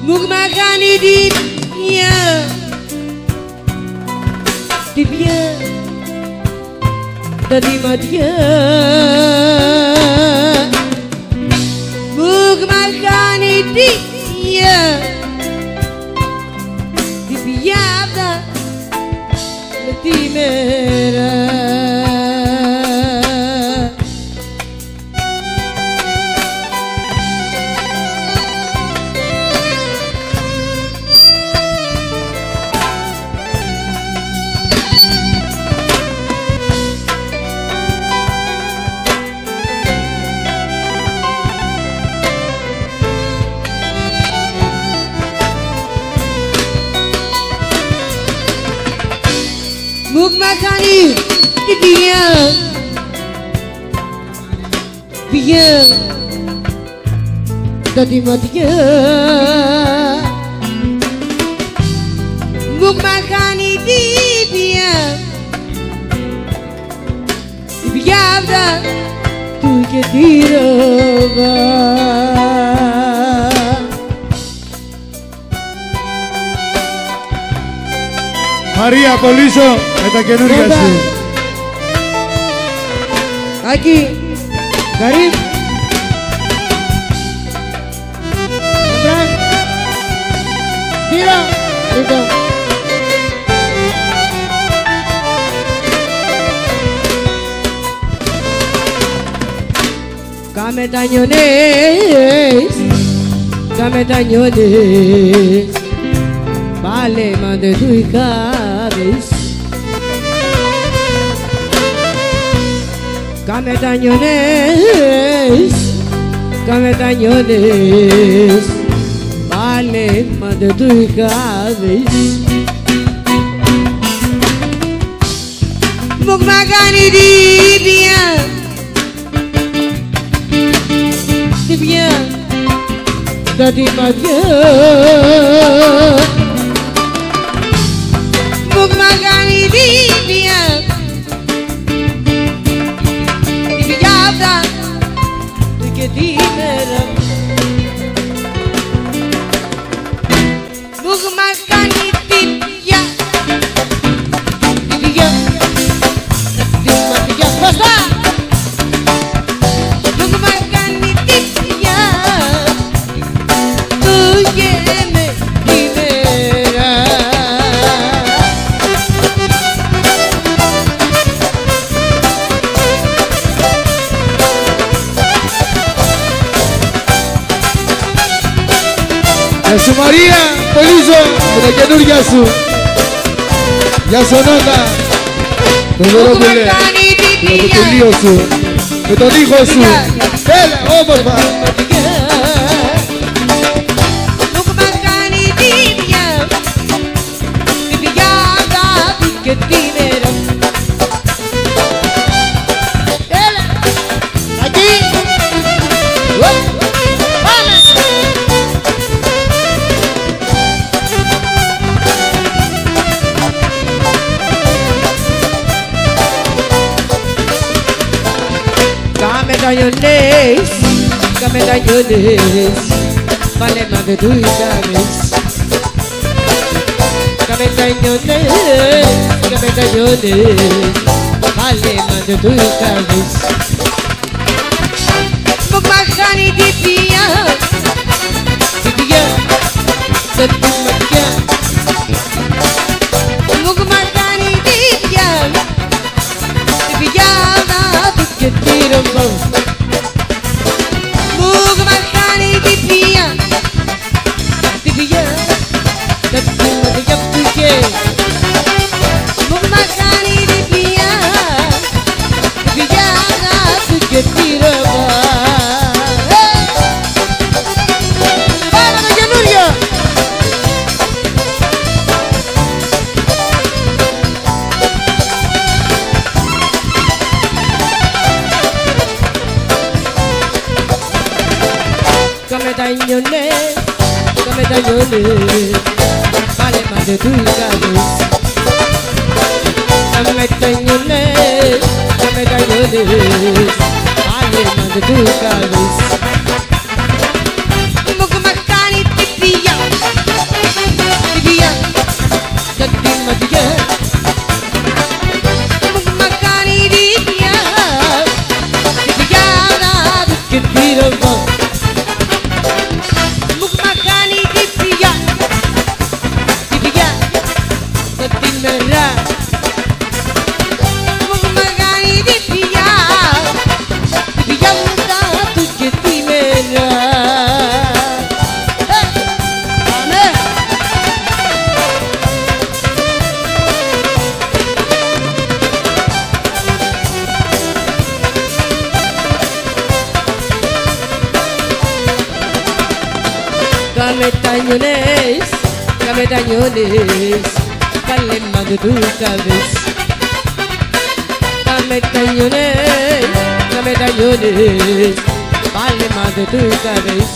Mugmakani dia Divya Dari Madya Mugmakani dia Divya Dari Mera Mugmakani dia biar dari Madya Mugmakani dia biar tu ketirava María Polizo με τα καινούργια σου. Άκη, Καρύμ, Εμπράν, Σπύρο, Ρίκο. Κάμε τα νιονές, κάμε τα νιονές, πάλε μάντε του οι κάδες. Κάμε τα νιονές, κάμε τα νιονές, πάλε μάντε του οι κάδες. Mugmakani dia Divya Dari Madya Mugmakani dia Divya Dari Ketimera Mugmakani dia Divya Dari Madya Basta Mugmakani dia Tuyeme Dimera Γεια σου Μαρία Πολύζο με τα καινούργια σου. Γεια σου Νότα, τον Δωρόπουλε, με το τελείο σου, με τον ήχο σου. Έλα όμορφα. Mugmakani dia Divya Dari Ketimera Έλα Aquí Πάμε Κάμε τα νιονές, κάμε τα νιονές, πάλε μάντε του οι κάδες. Κάμε τα νιονές, κάμε τα νιονές, πάλε μάντε του οι κάδες. Mugmakani dia Divya Dari Madya Mugmakani dia Divya Dari Ketirava Mugmakani dia Divya Dari Madya Mugmakani dia Divya Dari Ketirava Πάμε το καινούριο! Κάμε τα νιονές, κάμε τα νιονές, πάλε μάντε του οι κάδες. Κάμε τα νιονές, κάμε τα νιονές, πάλε μάντε του οι κάδες. Mugmakani dia Cametañones, palema de tu cabeza. Cametañones, palema de tu cabeza.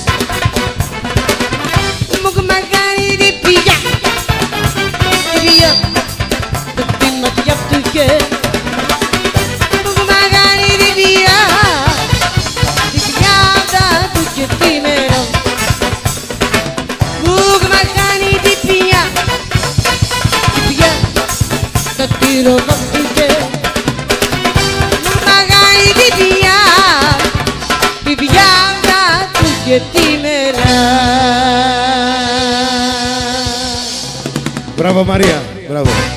Mugmagani de pilla, pilla, tu timati up to get. Mugmagani de pilla, pilla da tu timero. Mugmagani de pilla, pilla, tu tiro up to get. Mugmagani de pilla, pilla da tu timero. Bravo María, bravo.